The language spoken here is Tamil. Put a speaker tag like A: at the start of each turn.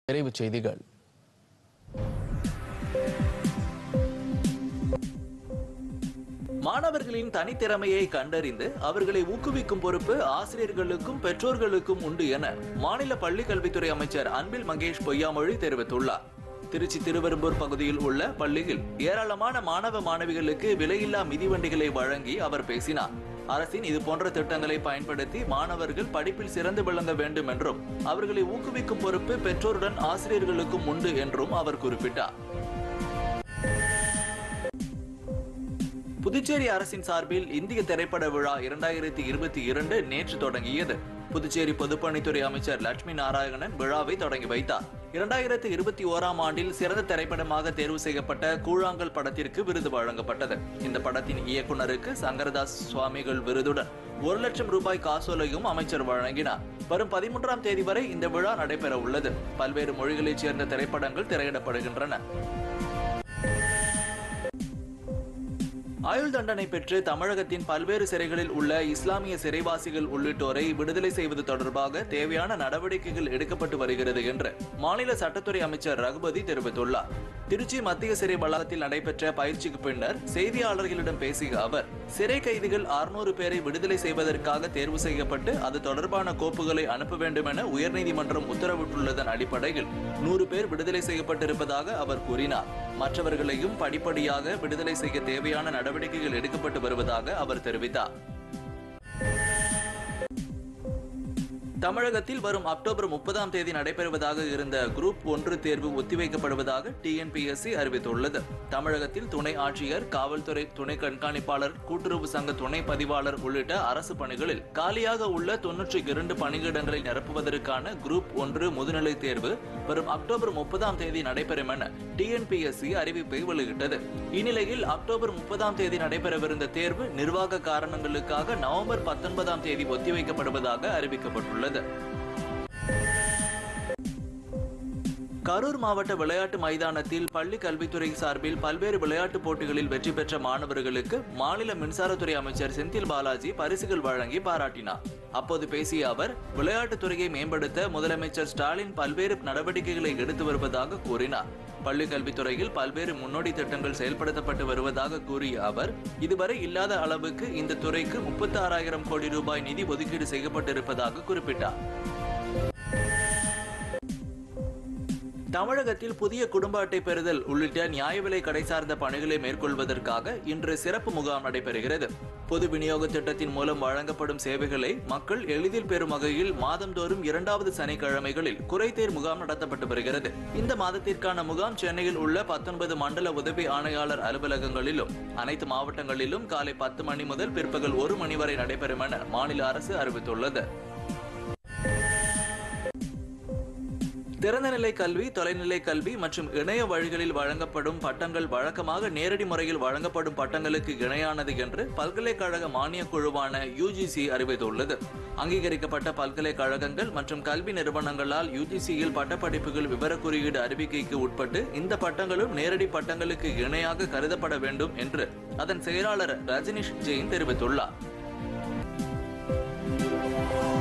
A: விரைவுச் செய்திகள்.
B: மாணவர்களின் தனித்திறமையை கண்டறிந்து அவர்களை ஊக்குவிக்கும் பொறுப்பு ஆசிரியர்களுக்கும் பெற்றோர்களுக்கும் உண்டு என மாநில பள்ளிக்கல்வித்துறை அமைச்சர் அன்பில் மகேஷ் பொய்யாமொழி தெரிவித்துள்ளார். திருச்சி திருவெரும்பூர் பகுதியில் உள்ள பள்ளியில் ஏராளமான மாணவ மாணவிகளுக்கு விலையில்லா மிதிவண்டிகளை வழங்கி அவர் பேசினார். அரசின் இதுபோன்ற திட்டங்களை பயன்படுத்தி மாணவர்கள் படிப்பில் சிறந்து விளங்க வேண்டும் என்றும் அவர்களை ஊக்குவிக்கும் பொறுப்பு பெற்றோருடன் ஆசிரியர்களுக்கும் உண்டு என்றும் அவர் குறிப்பிட்டார். புதுச்சேரி அரசின் சார்பில் இந்திய திரைப்பட விழா 2022 நேற்று தொடங்கியது. புதுச்சேரி பொதுப்பணித்துறை அமைச்சர் லட்சுமி நாராயணன் விழாவை தொடங்கி வைத்தார். 2021ஆம் ஆண்டில் சிறந்த திரைப்படமாக தேர்வு செய்யப்பட்ட கூழாங்கல் படத்திற்கு விருது வழங்கப்பட்டது. இந்த படத்தின் இயக்குநருக்கு சங்கரதாஸ் சுவாமிகள் விருதுடன் 1 லட்சம் ரூபாய் காசோலையும் அமைச்சர் வழங்கினார். வரும் 13ஆம் தேதி வரை இந்த விழா நடைபெற உள்ளது. பல்வேறு மொழிகளைச் சேர்ந்த திரைப்படங்கள் திரையிடப்படுகின்றன. ஆயுள் தண்டனை பெற்று தமிழகத்தின் பல்வேறு சிறைகளில் உள்ள இஸ்லாமிய சிறைவாசிகள் உள்ளிட்டோரை விடுதலை செய்வது தொடர்பாக தேவையான நடவடிக்கைகள் எடுக்கப்பட்டு வருகிறது என்று மாநில சட்டத்துறை அமைச்சர் ரகுபதி தெரிவித்துள்ளார். திருச்சி மத்திய சிறை வளாகத்தில் நடைபெற்ற பயிற்சிக்கு பின்னர் செய்தியாளர்களிடம் பேசிய அவர், சிறை கைதிகள் 600 பேரை விடுதலை செய்வதற்காக தேர்வு செய்யப்பட்டு அது தொடர்பான கோப்புகளை அனுப்ப வேண்டும் என உயர்நீதிமன்றம் உத்தரவிட்டுள்ளதன் அடிப்படையில் 100 பேர் விடுதலை செய்யப்பட்டிருப்பதாக அவர் கூறினார். மற்றவர்களையும் படிப்படியாக விடுதலை செய்ய தேவையான நடவடிக்கைகள் எடுக்கப்பட்டு வருவதாக அவர் தெரிவித்தார். தமிழகத்தில் வரும் அக்டோபர் 30ஆம் தேதி நடைபெறுவதாக இருந்த குரூப் 1 தேர்வு ஒத்திவைக்கப்படுவதாக TNPSC அறிவித்துள்ளது. தமிழகத்தில் துணை ஆட்சியர், காவல்துறை துணை கண்காணிப்பாளர், கூட்டுறவு சங்க துணை பதிவாளர் உள்ளிட்ட அரசு பணிகளில் காலியாக உள்ள 92 பணியிடங்களை நிரப்புவதற்கான குரூப் 1 முதுநிலை தேர்வு வரும் அக்டோபர் 30ஆம் தேதி நடைபெறும் என TNPSC அறிவிப்பை வெளியிட்டது. இந்நிலையில் அக்டோபர் 30ஆம் தேதி நடைபெறவிருந்த தேர்வு நிர்வாக காரணங்களுக்காக நவம்பர் 19ஆம் தேதி ஒத்திவைக்கப்படுவதாக அறிவிக்கப்பட்டுள்ளது. கரூர் மாவட்ட விளையாட்டு மைதானத்தில் பள்ளி கல்வித்துறை சார்பில் பல்வேறு விளையாட்டுப் போட்டிகளில் வெற்றி பெற்ற மாணவர்களுக்கு மாநில மின்சாரத்துறை அமைச்சர் செந்தில் பாலாஜி பரிசுகள் வழங்கி பாராட்டினார். அப்போது பேசிய அவர், விளையாட்டுத்துறையை மேம்படுத்த முதலமைச்சர் ஸ்டாலின் பல்வேறு நடவடிக்கைகளை எடுத்து வருவதாக கூறினார். பள்ளி கல்வித்துறையில் பல்வேறு முன்னோடி திட்டங்கள் செயல்படுத்தப்பட்டு வருவதாக கூறிய அவர், இதுவரை இல்லாத அளவுக்கு இந்த துறைக்கு 36,000 கோடி ரூபாய் நிதி ஒதுக்கீடு செய்யப்பட்டிருப்பதாக குறிப்பிட்டார். தமிழகத்தில் புதிய குடும்ப அட்டை பெறுதல் உள்ளிட்ட நியாய விலை கடை சார்ந்த பணிகளை மேற்கொள்வதற்காக இன்று சிறப்பு முகாம் நடைபெறுகிறது. பொது விநியோக திட்டத்தின் மூலம் வழங்கப்படும் சேவைகளை மக்கள் எளிதில் பெறும் வகையில் மாதந்தோறும் 2வது சனிக்கிழமைகளில் குறைதீர் முகாம் நடத்தப்பட்டு வருகிறது. இந்த மாதத்திற்கான முகாம் சென்னையில் உள்ள 19 மண்டல உதவி ஆணையாளர் அலுவலகங்களிலும் அனைத்து மாவட்டங்களிலும் காலை 10 மணி முதல் பிற்பகல் 1 மணி வரை நடைபெறும் என மாநில அரசு அறிவித்துள்ளது. திறந்தநிலை கல்வி, தொலைநிலை கல்வி மற்றும் இணைய வழிகளில் வழங்கப்படும் பட்டங்கள் வழக்கமாக நேரடி முறையில் வழங்கப்படும் பட்டங்களுக்கு இணையானது என்று பல்கலைக்கழக மானியக் குழுவான UGC அறிவித்துள்ளது. அங்கீகரிக்கப்பட்ட பல்கலைக்கழகங்கள் மற்றும் கல்வி நிறுவனங்களால் UGCயில் பட்டப்படிப்புகள் விவரக்குறியீடு அறிவிக்கைக்கு உட்பட்டு இந்த பட்டங்களும் நேரடி பட்டங்களுக்கு இணையாக கருதப்பட வேண்டும் என்று அதன் செயலாளர் ரஜினிஷ் ஜெயின் தெரிவித்துள்ளார்.